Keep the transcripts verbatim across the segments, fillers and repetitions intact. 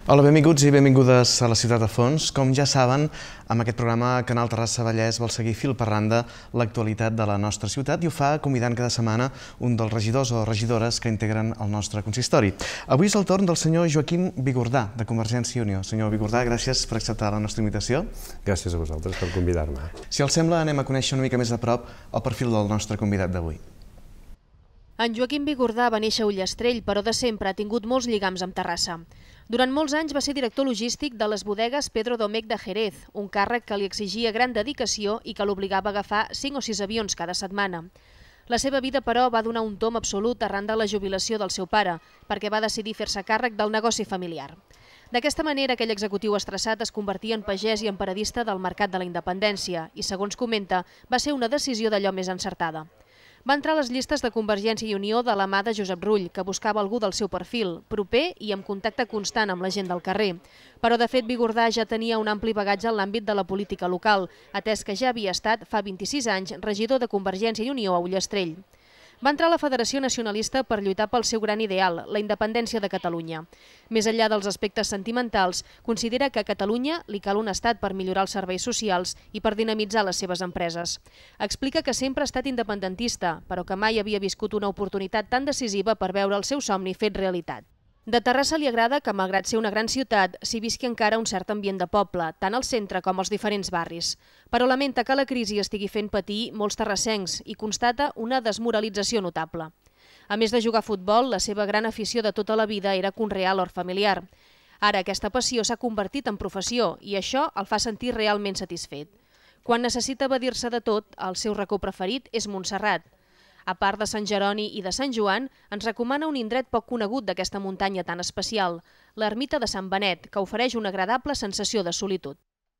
Hola, benvinguts i benvingudes a la Ciutat de Fons. Com ja saben, amb aquest programa Canal Terrassa Vallès vol seguir fil per randa l'actualitat de la nostra ciutat i ho fa convidant cada setmana un dels regidors o regidores que integren el nostre consistori. Avui és el torn del senyor Joaquim Bigordà, de Convergència i Unió. Senyor Bigordà, gràcies per acceptar la nostra invitació. Gràcies a vosaltres per convidar-me. Si els sembla, anem a conèixer una mica més de prop el perfil del nostre convidat d'avui. En Joaquim Bigordà va néixer a Ullastrell, però de sempre ha tingut molts lligams amb Terrassa. Durant molts anys va ser director logístic de les bodegues Pedro Domecq de Jerez, un càrrec que li exigia gran dedicació i que l'obligava a agafar cinc o sis avions cada setmana. La seva vida, però, va donar un tomb absolut arran de la jubilació del seu pare, perquè va decidir fer-se càrrec del negoci familiar. D'aquesta manera, aquell executiu estressat es convertia en pagès i en paradista del mercat de la independència i, segons comenta, va ser una decisió d'allò més encertada. Va entrar a les llistes de Convergència i Unió de la mà de Josep Rull, que buscava algú del seu perfil, proper i amb contacte constant amb la gent del carrer. Però, de fet, Bigordà ja tenia un ampli bagatge en l'àmbit de la política local, atès que ja havia estat, fa vint-i-sis anys, regidor de Convergència i Unió a Ullastrell. Va entrar a la Federació Nacionalista per lluitar pel seu gran ideal, la independència de Catalunya. Més enllà dels aspectes sentimentals, considera que a Catalunya li cal un estat per millorar els serveis socials i per dinamitzar les seves empreses. Explica que sempre ha estat independentista, però que mai havia viscut una oportunitat tan decisiva per veure el seu somni fet realitat. De Terrassa li agrada que, malgrat ser una gran ciutat, s'hi visqui encara un cert ambient de poble, tant al centre com als diferents barris. Però lamenta que la crisi estigui fent patir molts terrassencs i constata una desmoralització notable. A més de jugar a futbol, la seva gran afició de tota la vida era conrear l'hort familiar. Ara aquesta passió s'ha convertit en professió i això el fa sentir realment satisfet. Quan necessita evadir-se de tot, el seu racó preferit és Montserrat. A part de Sant Jeroni i de Sant Joan, ens recomana un indret poc conegut d'aquesta muntanya tan especial, l'ermita de Sant Benet, que ofereix una agradable sensació de solitud.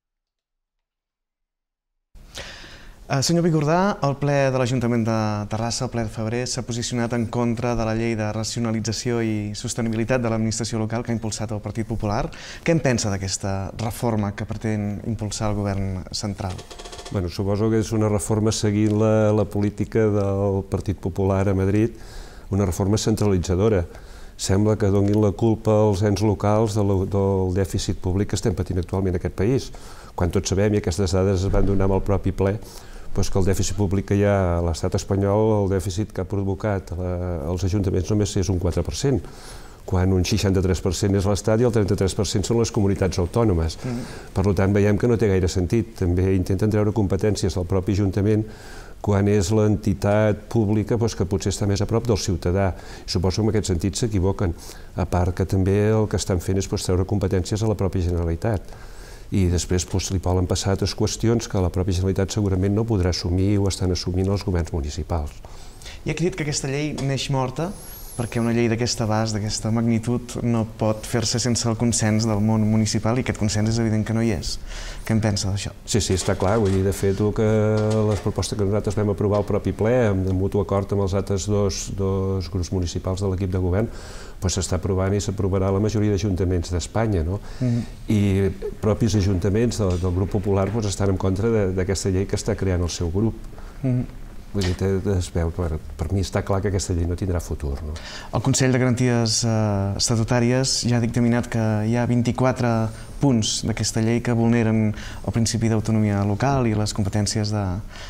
Senyor Bigordà, el ple de l'Ajuntament de Terrassa, el ple de febrer, s'ha posicionat en contra de la llei de racionalització i sostenibilitat de l'administració local que ha impulsat el Partit Popular. Què en pensa d'aquesta reforma que pretén impulsar el govern central? Bueno, suposo que és una reforma seguint la, la política del Partit Popular a Madrid, una reforma centralitzadora. Sembla que donin la culpa als ens locals del, del dèficit públic que estem patint actualment en aquest país. Quan tots sabem, i aquestes dades es van donar amb el propi ple, doncs que el dèficit públic que hi ha a l'estat espanyol, el dèficit que ha provocat els ajuntaments només és un quatre per cent, quan un seixanta-tres per cent és l'Estat i el trenta-tres per cent són les comunitats autònomes. Per tant, veiem que no té gaire sentit. També intenten treure competències del propi Ajuntament quan és l'entitat pública que potser està més a prop del ciutadà. Suposo que en aquest sentit s'equivoquen, a part que també el que estan fent és treure competències a la pròpia Generalitat. I després li poden passar altres qüestions que la pròpia Generalitat segurament no podrà assumir o estan assumint els governs municipals. I ha dit que aquesta llei neix morta perquè una llei d'aquest abast, d'aquesta magnitud, no pot fer-se sense el consens del món municipal i aquest consens és evident que no hi és. Què en pensa d'això? Sí, sí, està clar. Vull dir, de fet, que les propostes que nosaltres vam aprovar al propi ple, amb mutu acord amb els altres dos grups municipals de l'equip de govern, s'està aprovant i s'aprovarà la majoria d'ajuntaments d'Espanya. I propis ajuntaments del grup popular estan en contra d'aquesta llei que està creant el seu grup. Vull dir, es veu, per mi està clar que aquesta llei no tindrà futur. El Consell de Garanties Estatutàries ja ha dictaminat que hi ha vint-i-quatre punts d'aquesta llei que vulneren el principi d'autonomia local i les competències de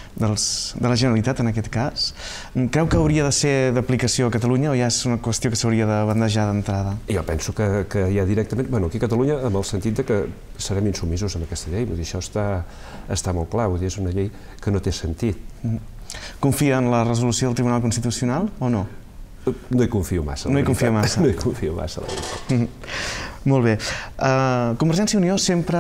la Generalitat en aquest cas. Creu que hauria de ser d'aplicació a Catalunya o ja és una qüestió que s'hauria de bandejar d'entrada? Jo penso que ja directament, bueno, aquí a Catalunya, amb el sentit que serem insumisos amb aquesta llei, vull dir, això està molt clar, vull dir, és una llei que no té sentit. Confia en la resolució del Tribunal Constitucional o no? No hi confio massa. No hi confia massa? No hi confio massa, la veritat. Molt bé. Convergència i Unió sempre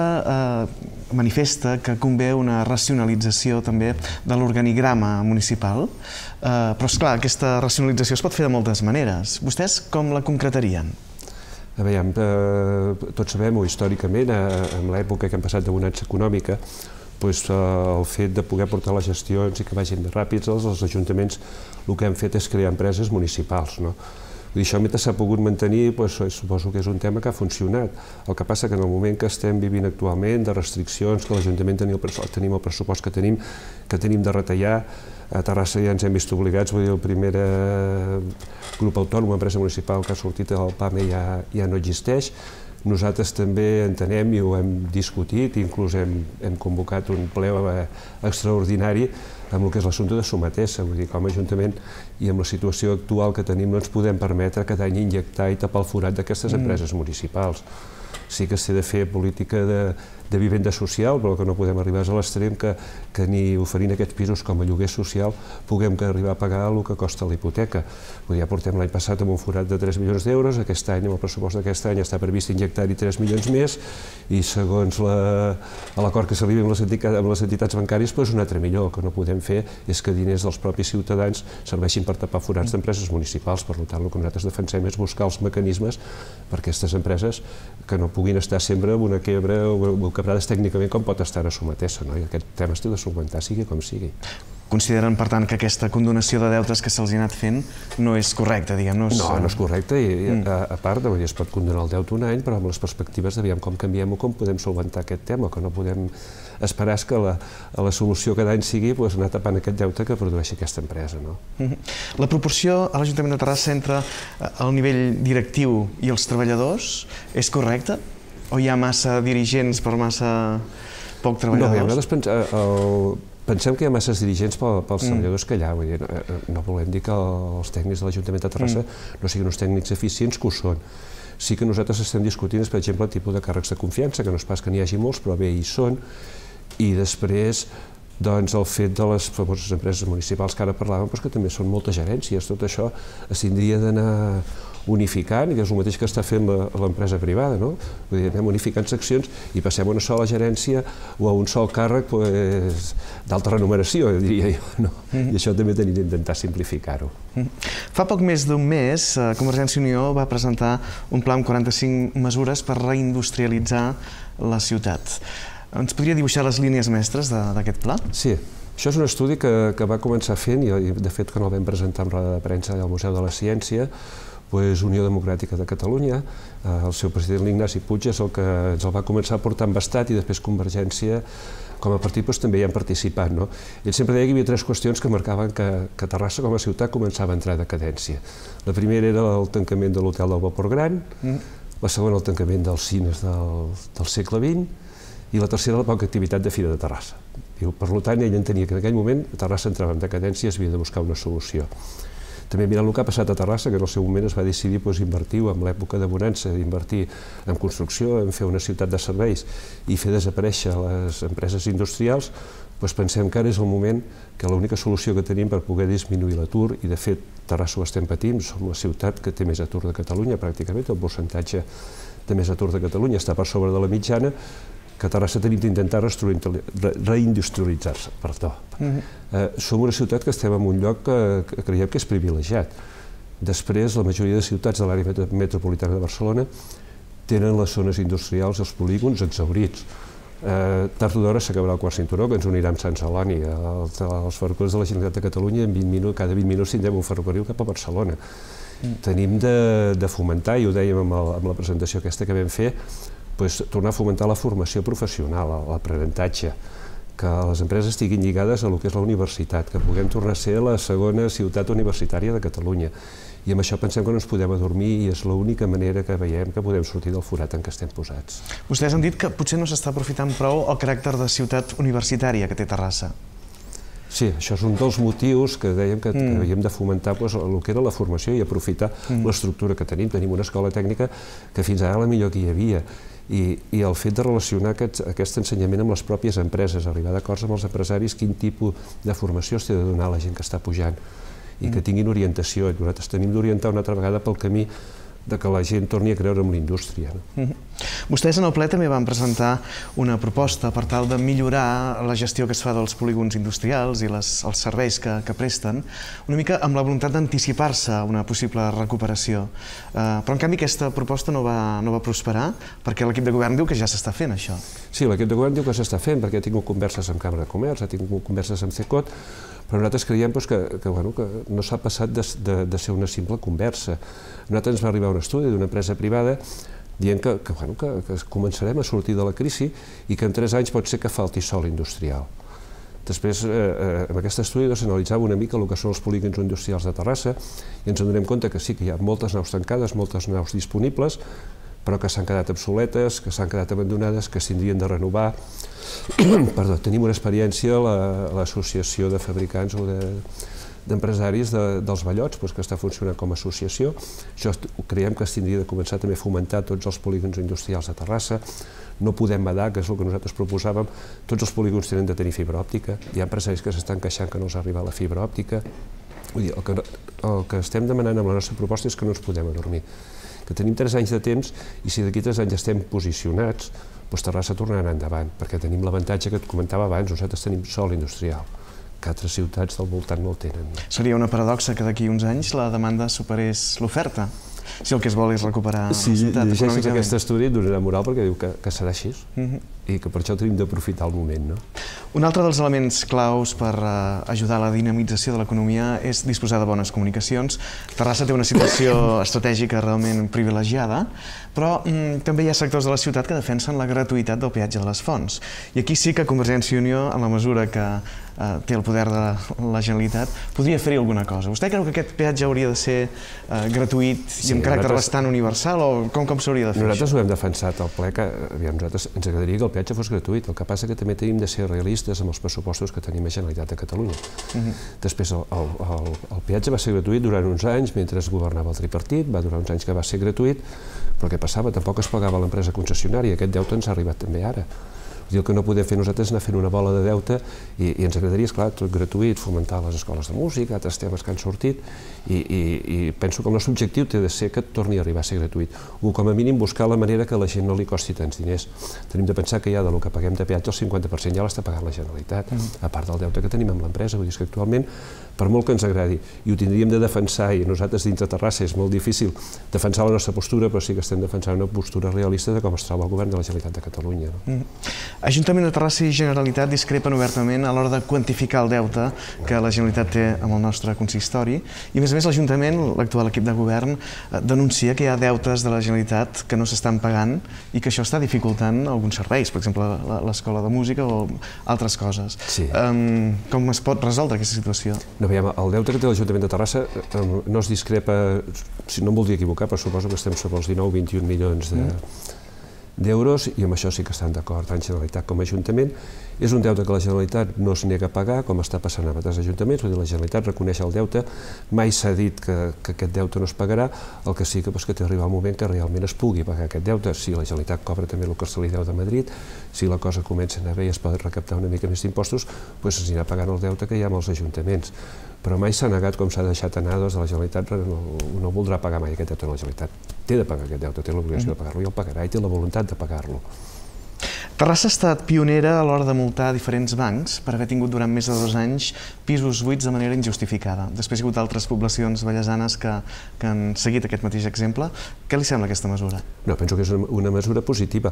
manifesta que convé una racionalització també de l'organigrama municipal, però esclar, aquesta racionalització es pot fer de moltes maneres. Vostès com la concretarien? A veure, tots sabem, o històricament, en l'època que hem passat de bonança econòmica, el fet de poder portar les gestions i que vagin més ràpids, els ajuntaments el que han fet és crear empreses municipals. Això, mentre s'ha pogut mantenir, suposo que és un tema que ha funcionat. El que passa que en el moment que estem vivint actualment, de restriccions, que l'Ajuntament tenim el pressupost que tenim, que tenim de retallar, a Terrassa ja ens hem vist obligats, vull dir, el primer grup autònom, empresa municipal que ha sortit del P A M E ja no existeix, Nosaltres també entenem i ho hem discutit, inclús hem, hem convocat un ple extraordinari amb el que és l'assumpte de Somatesa. Vull dir, com a Ajuntament i amb la situació actual que tenim no ens podem permetre cada any injectar i tapar el forat d'aquestes empreses municipals. Sí que s'ha de fer política de, de vivenda social, però que no podem arribar a l'extrem que, que ni oferint aquests pisos com a lloguer social puguem que arribar a pagar el que costa la hipoteca. Ja portem l'any passat amb un forat de tres milions d'euros, aquest any, amb el pressupost d'aquest any, està previst injectar-hi tres milions més i segons l'acord que s'arriba amb, amb les entitats bancàries, doncs un altre millor. El que no podem fer és que diners dels propis ciutadans serveixin per tapar forats d'empreses municipals. Per tant, el que nosaltres defensem és buscar els mecanismes per a aquestes empreses que no puguin estar sempre amb una quebra o quebrades tècnicament com pot estar a Somatesa. Aquest tema es té de solventar, sigui com sigui. Consideren, per tant, que aquesta condonació de deutes que se'ls ha anat fent no és correcta, diguem? No, no és correcta i, a part, es pot condonar el deute un any, però amb les perspectives d'aviam com canviem o com podem solventar aquest tema. El que no podem esperar és que la solució cada any sigui anar tapant aquest deute que produeix aquesta empresa. La proporció a l'Ajuntament de Terrassa entre el nivell directiu i els treballadors és correcta? O hi ha massa dirigents per massa poc treballadors? No, nosaltres pensem que hi ha masses dirigents pels treballadors que hi ha. No volem dir que els tècnics de l'Ajuntament de Terrassa no siguin uns tècnics eficients, que ho són. Sí que nosaltres estem discutint, per exemple, el tipus de càrrecs de confiança, que no és pas que n'hi hagi molts, però bé, hi són. I després, doncs, el fet de les famoses empreses municipals que ara parlàvem, que també són moltes gerències. Tot això es tindria d'anar unificant, i és el mateix que està fent l'empresa privada, no? Vull dir, anem unificant seccions i passem a una sola gerència o a un sol càrrec d'alta remuneració, diria jo, no? I això també tenim d'intentar simplificar-ho. Fa poc més d'un mes, Convergència i Unió va presentar un pla amb quaranta-cinc mesures per reindustrialitzar la ciutat. Ens podria dibuixar les línies mestres d'aquest pla? Sí. Això és un estudi que va començar fent, i de fet quan el vam presentar en roda de premsa al Museu de la Ciència, Unió Democràtica de Catalunya, el seu president l'Ignasi Puig és el que ens el va començar a portar amb estat i després Convergència com a partit també hi han participat. Ell sempre deia que hi havia tres qüestions que marcaven que Terrassa com a ciutat començava a entrar en decadència. La primera era el tancament de l'hotel del Vapor Gran, la segona el tancament dels cines del segle vint i la tercera la poca activitat de Fira de Terrassa. Per tant, ell entenia que en aquell moment Terrassa entrava en decadència i es havia de buscar una solució. També mirant el que ha passat a Terrassa, que en el seu moment es va decidir invertir, en l'època de bonança, invertir en construcció, en fer una ciutat de serveis i fer desaparèixer les empreses industrials, pensem que ara és el moment que l'única solució que tenim per poder disminuir l'atur, i de fet Terrassa ho estem patint, som la ciutat que té més atur de Catalunya, pràcticament el percentatge de més atur de Catalunya està per sobre de la mitjana, que a Terrassa tenim d'intentar reindustrialitzar-se. Som una ciutat que estem en un lloc que creiem que és privilegiat. Després, la majoria de ciutats de l'àrea metropolitana de Barcelona tenen les zones industrials, els polígons exhaurits. Tard o d'hora s'acabarà el quart cinturó, que ens unirà amb Sant Celoni. Els ferrocarrils de la Generalitat de Catalunya, cada vint minuts tindrem un ferrocarril cap a Barcelona. Tenim de fomentar, i ho dèiem amb la presentació aquesta que vam fer, tornar a fomentar la formació professional, l'aprenentatge, que les empreses estiguin lligades a lo que és la universitat, que puguem tornar a ser la segona ciutat universitària de Catalunya. I amb això pensem que no ens podem adormir i és l'única manera que veiem que podem sortir del forat en què estem posats. Vostès han dit que potser no s'està aprofitant prou el caràcter de ciutat universitària que té Terrassa. Sí, això és un dels motius que dèiem que havíem de fomentar el que era la formació i aprofitar l'estructura que tenim. Tenim una escola tècnica que fins ara la millor que hi havia. I el fet de relacionar aquest ensenyament amb les pròpies empreses, arribar d'acords amb els empresaris quin tipus de formació s'ha de donar a la gent que està pujant i que tinguin orientació. Nosaltres tenim d'orientar una altra vegada pel camí que la gent torni a creure en la indústria. Vostès en el ple també van presentar una proposta per tal de millorar la gestió que es fa dels polígons industrials i els serveis que presten, una mica amb la voluntat d'anticipar-se a una possible recuperació. Però en canvi aquesta proposta no va prosperar perquè l'equip de govern diu que ja s'està fent això. Sí, l'equip de govern diu que s'està fent perquè ha tingut converses amb Càmera de Comerç, ha tingut converses amb CECOT, però nosaltres creiem que no s'ha passat de ser una simple conversa. A nosaltres ens va arribar un estudi d'una empresa privada dient que començarem a sortir de la crisi i que en tres anys pot ser que falti sòl industrial. Després, amb aquest estudi, s'analitzava una mica el que són els polígons industrials de Terrassa i ens adonem compte que sí que hi ha moltes naus tancades, moltes naus disponibles, però que s'han quedat obsoletes, que s'han quedat abandonades, que s'haurien de renovar. Perdó, tenim una experiència a l'Associació de Fabricants o d'Empresaris dels Ballots, que està funcionant com a associació. Això creiem que s'hauria de començar també a fomentar tots els polígons industrials de Terrassa. No podem badar, que és el que nosaltres proposàvem, tots els polígons tenen de tenir fibra òptica, hi ha empresaris que s'estan queixant que no els arriba la fibra òptica. Vull dir, el que estem demanant amb la nostra proposta és que no ens podem adormir, que tenim tres anys de temps i si d'aquí tres anys estem posicionats, doncs Terrassa tornarà endavant, perquè tenim l'avantatge que et comentava abans, nosaltres tenim sòl industrial, que altres ciutats del voltant no el tenen. Seria una paradoxa que d'aquí uns anys la demanda superés l'oferta, si el que es vol és recuperar la ciutat econòmicament. Si llegeixes aquest estudi et donarà moral perquè diu que serà així i que per això tenim d'aprofitar el moment. Un altre dels elements claus per ajudar a la dinamització de l'economia és disposar de bones comunicacions. Terrassa té una situació estratègica realment privilegiada, però també hi ha sectors de la ciutat que defensen la gratuïtat del peatge de les fonts. I aquí sí que Convergència i Unió, en la mesura que té el poder de la Generalitat, podria fer-hi alguna cosa. Vostè creu que aquest peatge hauria de ser gratuït i amb caràcter bastant universal o com s'hauria de fer això? Nosaltres ho hem defensat al ple, que a nosaltres ens agradaria que el peatge fos gratuït, el que passa que també tenim de ser realistes amb els pressupostos que tenim a Generalitat de Catalunya. Després el peatge va ser gratuït durant uns anys mentre es governava el tripartit, va durar uns anys que va ser gratuït, però què passava? Tampoc es pagava l'empresa concessionària, aquest deute ens ha arribat també ara. El que no podem fer nosaltres és anar fent una bola de deute i ens agradaria, esclar, tot gratuït, fomentar les escoles de música, altres temes que han sortit i penso que el nostre objectiu té de ser que torni a arribar a ser gratuït o com a mínim buscar la manera que a la gent no li costi tants diners. Tenim de pensar que ja del que paguem de peatge el cinquanta per cent ja l'està pagant la Generalitat, a part del deute que tenim amb l'empresa. Vull dir que actualment, per molt que ens agradi, i ho tindríem de defensar, i nosaltres dins de Terrassa és molt difícil defensar la nostra postura, però sí que estem defensant una postura realista de com es troba el govern de la Generalitat de Catalunya. Ajuntament de Terrassa i Generalitat discrepen obertament a l'hora de quantificar el deute que la Generalitat té amb el nostre consistori i, a més a més, l'Ajuntament, l'actual equip de govern, denuncia que hi ha deutes de la Generalitat que no s'estan pagant i que això està dificultant alguns serveis, per exemple, l'escola de música o altres coses. Com es pot resoldre aquesta situació? El deute que té l'Ajuntament de Terrassa no es discrepa, si no em voldria equivocar, però suposo que estem sobre els dinou o vint-i-un milions d'euros i amb això sí que estan d'acord, tant Generalitat com Ajuntament. És un deute que la Generalitat no es nega a pagar, com està passant amb altres ajuntaments, vull dir, la Generalitat reconeix el deute, mai s'ha dit que aquest deute no es pagarà, el que sí que té d'arribar el moment que realment es pugui pagar aquest deute, si la Generalitat cobra també el que se li deu de Madrid, si la cosa comença a anar bé i es pot recaptar una mica més d'impostos, doncs s'anirà pagant el deute que hi ha amb els ajuntaments. Però mai s'ha negat, com s'ha deixat anar, doncs la Generalitat no voldrà pagar mai aquest deute a la Generalitat. Té de pagar aquest deute, té l'obligació de pagar-lo i el pagarà i té la voluntat de pagar-lo. Terrassa ha estat pionera a l'hora de multar diferents bancs per haver tingut durant més de dos anys pisos buits de manera injustificada. Després hi ha hagut altres poblacions vallesanes que han seguit aquest mateix exemple. Què li sembla aquesta mesura? No, penso que és una mesura positiva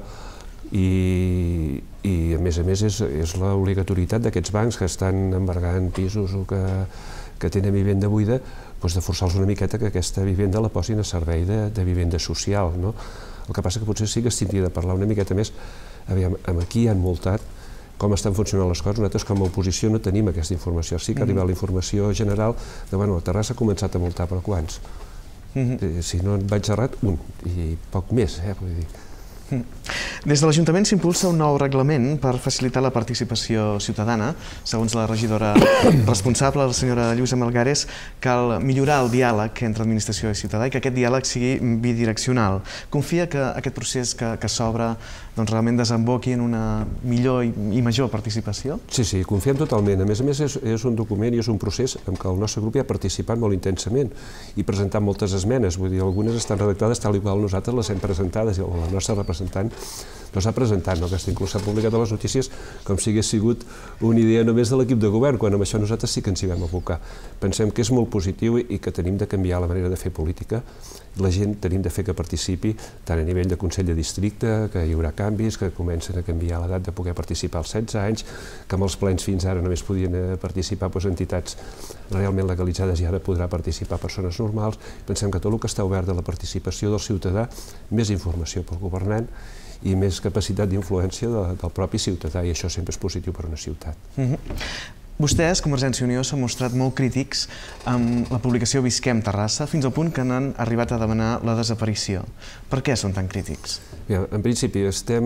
i, a més a més, és l'obligatorietat d'aquests bancs que estan embargant pisos o que tenen vivenda buida, de forçar-los una miqueta que aquesta vivenda la posin a servei de vivenda social. El que passa que potser sí que es tindria de parlar una miqueta més. Aviam, aquí han multat com estan funcionant les coses. Nosaltres com a oposició no tenim aquesta informació. Sí que arriba la informació general de, bueno, la Terrassa ha començat a multar, però quants? Si no en vaig errat, un, i poc més, eh, vull dir. Des de l'Ajuntament s'impulsa un nou reglament per facilitar la participació ciutadana. Segons la regidora responsable, la senyora Lluïsa Melgares, cal millorar el diàleg entre administració i ciutadà i que aquest diàleg sigui bidireccional. Confia que aquest procés que s'obre realment desemboqui en una millor i major participació? Sí, sí, confiem totalment. A més a més, és un document i és un procés en què el nostre grup hi ha participat molt intensament i presentat moltes esmenes. Vull dir, algunes estan redactades tal igual nosaltres les hem presentades i la nostra representant no s'ha presentat, que inclús s'ha publicat a les notícies com si hagués sigut una idea només de l'equip de govern, quan amb això nosaltres sí que ens hi vam abocar. Pensem que és molt positiu i que tenim de canviar la manera de fer política. La gent tenim de fer que participi tant a nivell de Consell de Districte, que hi haurà canvis, que comencen a canviar l'edat de poder participar als setze anys, que amb els plens fins ara només podien participar entitats realment legalitzades i ara podrà participar persones normals. Pensem que tot el que està obert de la participació del ciutadà, més informació pel governant i més capacitat d'influència del propi ciutadà, i això sempre és positiu per a una ciutat. Vostès, Convergència i Unió, s'han mostrat molt crítics amb la publicació Visquem Terrassa, fins al punt que n'han arribat a demanar la desaparició. Per què són tan crítics? En principi,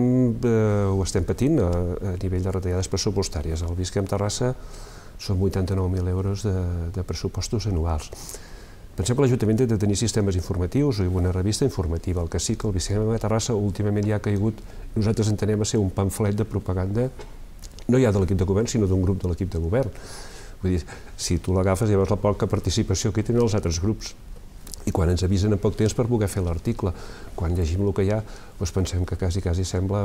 ho estem patint a nivell de retallades pressupostàries. El Visquem Terrassa són vuitanta-nou mil euros de pressupostos anuals. Pensem que l'Ajuntament ha de tenir sistemes informatius o una revista informativa. El que sí que el Visquem Terrassa últimament ja ha caigut, nosaltres entenem a ser un pamflet de propaganda no ja de l'equip de govern, sinó d'un grup de l'equip de govern. Vull dir, si tu l'agafes, llavors la poca participació que tenen els altres grups. I quan ens avisen en poc temps per poder fer l'article, quan llegim el que hi ha, pensem que quasi, quasi sembla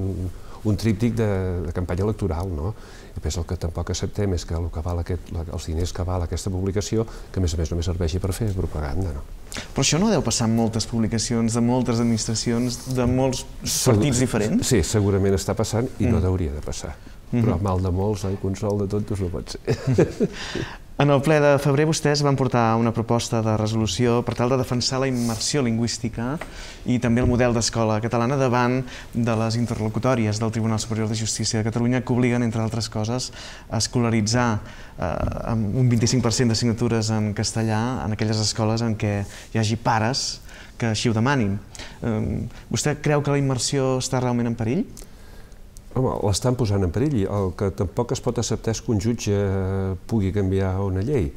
un tríptic de campanya electoral, no? I el que tampoc acceptem és que els diners que val aquesta publicació, que a més a més només serveixi per fer propaganda, no? Però això no deu passar en moltes publicacions, de moltes administracions, de molts partits diferents? Sí, segurament està passant i no hauria de passar. Però mal de molts, i consol de tontos no pot ser. En el ple de febrer vostès van portar una proposta de resolució per tal de defensar la immersió lingüística i també el model d'escola catalana davant de les interlocutòries del Tribunal Superior de Justícia de Catalunya que obliguen, entre altres coses, a escolaritzar amb un vint-i-cinc per cent d'assignatures en castellà en aquelles escoles en què hi hagi pares que així ho demanin. Vostè creu que la immersió està realment en perill? Home, l'estan posant en perill. El que tampoc es pot acceptar és que un jutge pugui canviar una llei.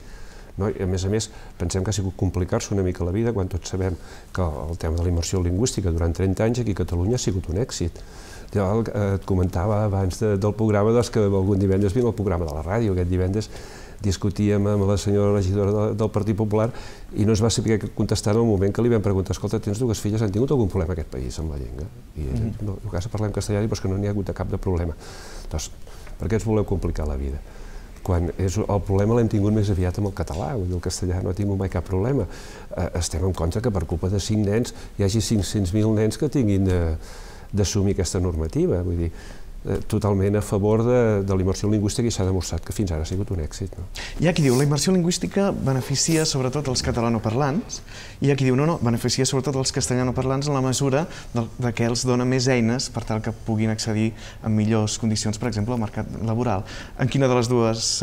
A més a més, pensem que ha sigut complicar-se una mica la vida quan tots sabem que el tema de la immersió lingüística durant trenta anys aquí a Catalunya ha sigut un èxit. Jo et comentava abans del programa que algun divendres vinc al programa de la ràdio. Aquest divendres discutíem amb la senyora regidora del Partit Popular i no es va saber contestar en el moment que li vam preguntar: escolta, tens dues filles, han tingut algun problema en aquest país amb la llengua? I no, a casa parlem castellà, però és que no n'hi ha hagut cap de problema. Doncs, per què ens voleu complicar la vida? Quan el problema l'hem tingut més aviat amb el català, el castellà no ha tingut mai cap problema. Estem en contra que per culpa de cinc nens hi hagi cinc-cents mil nens que tinguin d'assumir aquesta normativa. Vull dir, totalment a favor de la immersió lingüística i s'ha demostrat que fins ara ha sigut un èxit. Hi ha qui diu que la immersió lingüística beneficia sobretot els catalanoparlants i hi ha qui diu no, no, beneficia sobretot els castellanoparlants en la mesura que els dona més eines per tal que puguin accedir en millors condicions, per exemple, al mercat laboral. En quina de les dues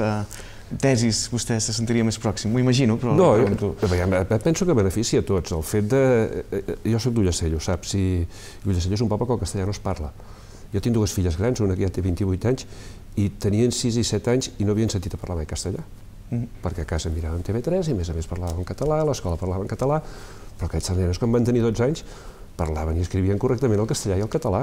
tesis vostè se sentiria més pròxim? M'ho imagino, però... No, penso que beneficia a tots. El fet de... Jo soc d'Ullacello, saps? I Ullacello és un poble que el castellà no es parla. Jo tinc dues filles grans, una que ja té vint-i-vuit anys, i tenien sis i set anys i no havien sentit a parlar mai castellà. Perquè a casa miràvem T V tres i a més a més parlaven català, a l'escola parlaven català, però aquests nenes, quan van tenir dotze anys, parlaven i escrivien correctament el castellà i el català.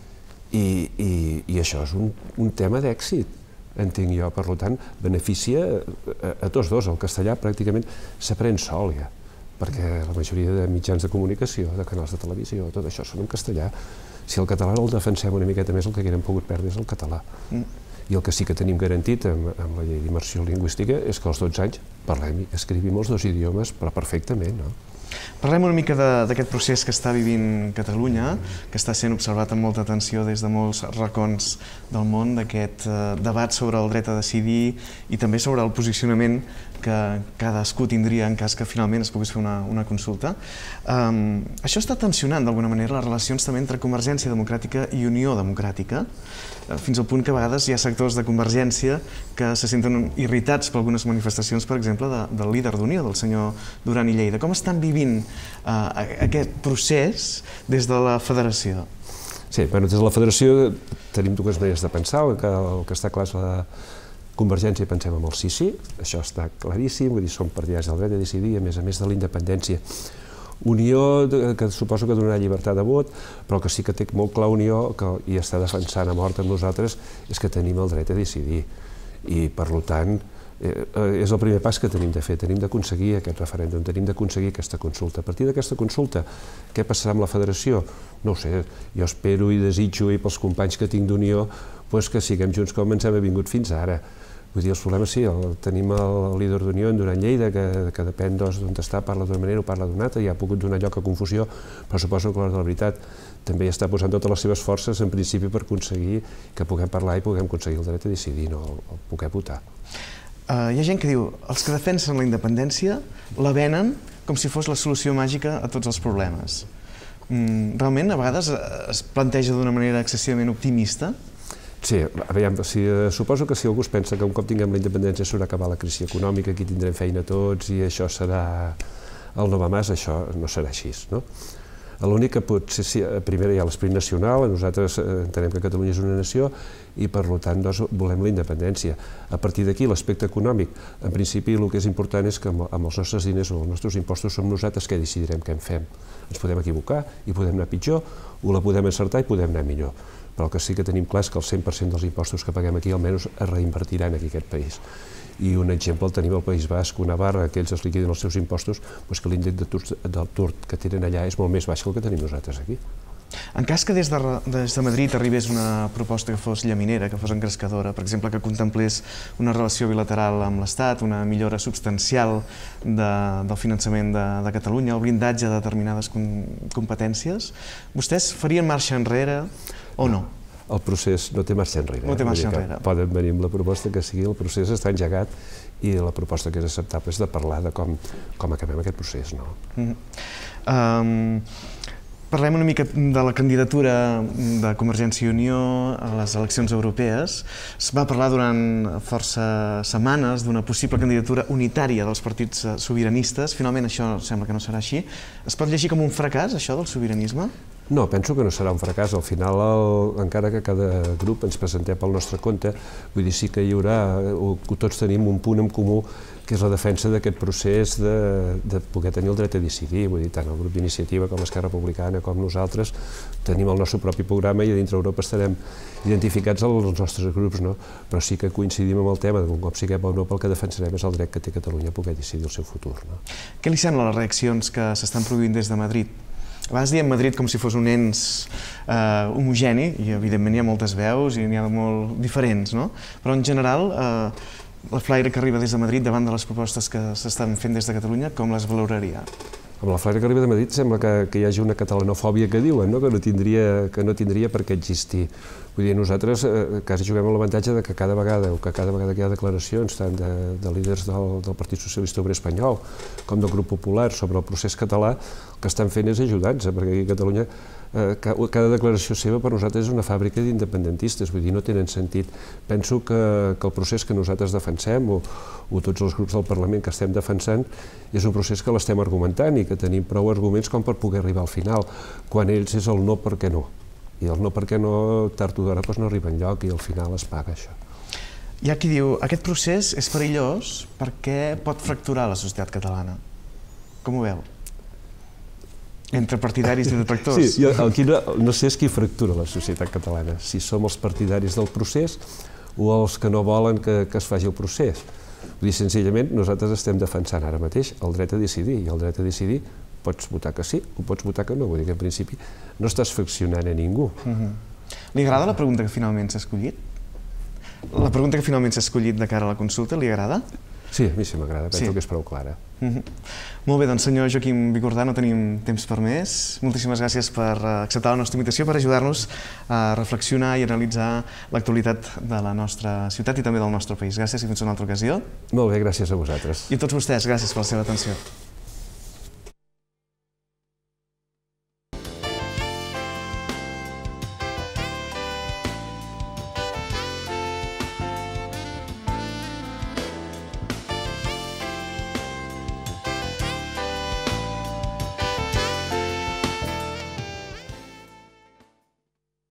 I això és un tema d'èxit, entenc jo. Per tant, beneficia a tots dos. El castellà pràcticament s'aprèn sol ja, perquè la majoria de mitjans de comunicació, de canals de televisió, tot això són en castellà. Si el català el defensem una miqueta més, el que haguem pogut perdre és el català. I el que sí que tenim garantit amb la llei d'immersió lingüística és que als dotze anys parlem i escrivim els dos idiomes, però perfectament. Parlem una mica d'aquest procés que està vivint Catalunya, que està sent observat amb molta atenció des de molts racons del món, d'aquest debat sobre el dret a decidir i també sobre el posicionament que cadascú tindria en cas que finalment es pogués fer una consulta. Això està tensionant d'alguna manera les relacions també entre Convergència Democràtica i Unió Democràtica, fins al punt que a vegades hi ha sectors de Convergència que se senten irritats per algunes manifestacions, per exemple, del líder d'Unió, del senyor Duran i Lleida. Com estan vivint aquest procés des de la federació? Sí, des de la federació tenim dues maneres de pensar. El que està clar és la Convergència, pensem en el sí, sí, això està claríssim, vull dir, som partidaris del dret a decidir, a més a més de la independència. Unió, que suposo que donarà llibertat de vot, però que sí que té molt clar Unió, i està defensant a mort amb nosaltres, és que tenim el dret a decidir. I, per tant, és el primer pas que tenim de fer, tenim d'aconseguir aquest referèndum, tenim d'aconseguir aquesta consulta. A partir d'aquesta consulta, què passarà amb la federació? No ho sé, jo espero i desitjo, i pels companys que tinc d'Unió, que siguem junts com ens hem vingut fins ara. Vull dir, els problemes sí, tenim el líder d'Unió en Duran Lleida, que depèn d'on està, parla d'una manera o parla d'una altra, i ha pogut donar lloc a confusió, però suposo que l'hora de la veritat també està posant totes les seves forces, en principi, per aconseguir que puguem parlar i puguem aconseguir el dret a decidir, no poder votar. Hi ha gent que diu, els que defensen la independència la venen com si fos la solució màgica a tots els problemes. Realment, a vegades es planteja d'una manera excessivament optimista? Sí, aviam, si, suposo que si algú es pensa que un cop tinguem la independència s'haurà acabat la crisi econòmica, aquí tindrem feina tots i això serà el no va més, això no serà així, no? L'únic que potser, sí, primer hi ha l'esperit nacional, nosaltres entenem que Catalunya és una nació i per tant volem la independència. A partir d'aquí, l'aspecte econòmic, en principi el que és important és que amb els nostres diners o els nostres impostos som nosaltres que decidirem què en fem. Ens podem equivocar i podem anar pitjor, o la podem encertar i podem anar millor. Però el que sí que tenim clar és que el cent per cent dels impostos que paguem aquí almenys es reinvertiran aquí en aquest país. I un exemple el tenim al País Basc, una barra que ells es liquiden els seus impostos, que l'índex d'atur que tenen allà és molt més baix que el que tenim nosaltres aquí. En cas que des de Madrid arribés una proposta que fos llaminera, que fos engrescadora, per exemple, que contemplés una relació bilateral amb l'Estat, una millora substancial del finançament de Catalunya, el blindatge de determinades competències, vostès farien marxa enrere o no? El procés no té marxa enrere. No té marxa enrere. Poden venir amb la proposta que sigui, el procés està engegat i la proposta que és acceptable és de parlar de com acabem aquest procés. Parlem una mica de la candidatura de Convergència i Unió a les eleccions europees. Es va parlar durant força setmanes d'una possible candidatura unitària dels partits sobiranistes. Finalment això sembla que no serà així. Es pot llegir com un fracàs, això del sobiranisme? No, penso que no serà un fracàs. Al final, encara que cada grup ens presentem pel nostre compte, vull dir, sí que hi haurà, tots tenim un punt en comú, que és la defensa d'aquest procés de poder tenir el dret a decidir. Vull dir, tant el grup d'Iniciativa com l'Esquerra Republicana com nosaltres tenim el nostre propi programa i a dintre Europa estarem identificats als nostres grups, però sí que coincidim amb el tema de que un cop siguem a Europa el que defensarem és el dret que té Catalunya a poder decidir el seu futur. Què li semblen les reaccions que s'estan produint des de Madrid? A vegades diem Madrid com si fos un ens homogeni, i evidentment hi ha moltes veus i n'hi ha molt diferents, no? Però en general, la flaire que arriba des de Madrid davant de les propostes que s'estan fent des de Catalunya, com les valoraria? Amb la flaire que arriba de Madrid sembla que hi hagi una catalanofòbia que diuen, que no tindria per què existir. Vull dir, nosaltres quasi juguem amb l'avantatge que cada vegada o que cada vegada que hi ha declaracions tant de líders del Partit Socialista Obrer Espanyol com del Grup Popular sobre el procés català, el que estan fent és ajudar-nos, perquè aquí a Catalunya cada declaració seva per nosaltres és una fàbrica d'independentistes, vull dir, no tenen sentit. Penso que el procés que nosaltres defensem, o tots els grups del Parlament que estem defensant, és un procés que l'estem argumentant i que tenim prou arguments com per poder arribar al final, quan ells és el no perquè no. I el no perquè no, tard o d'hora, no arriba enlloc i al final es paga això. Hi ha qui diu, aquest procés és perillós perquè pot fracturar la societat catalana. Com ho veu? Entre partidaris i detractors. Sí, aquí no sé qui fractura la societat catalana, si som els partidaris del procés o els que no volen que es faci el procés. Vull dir, senzillament, nosaltres estem defensant ara mateix el dret a decidir, i el dret a decidir pots votar que sí o pots votar que no, vull dir que en principi no estàs fraccionant a ningú. Li agrada la pregunta que finalment s'ha escollit? La pregunta que finalment s'ha escollit de cara a la consulta, li agrada? Sí, a mi sí m'agrada, penso que és prou clara. Molt bé, doncs senyor Joaquim Bigordà, no tenim temps per més. Moltíssimes gràcies per acceptar la nostra invitació, per ajudar-nos a reflexionar i analitzar l'actualitat de la nostra ciutat i també del nostre país. Gràcies i fins una altra ocasió. Molt bé, gràcies a vosaltres. I a tots vostès, gràcies per la seva atenció.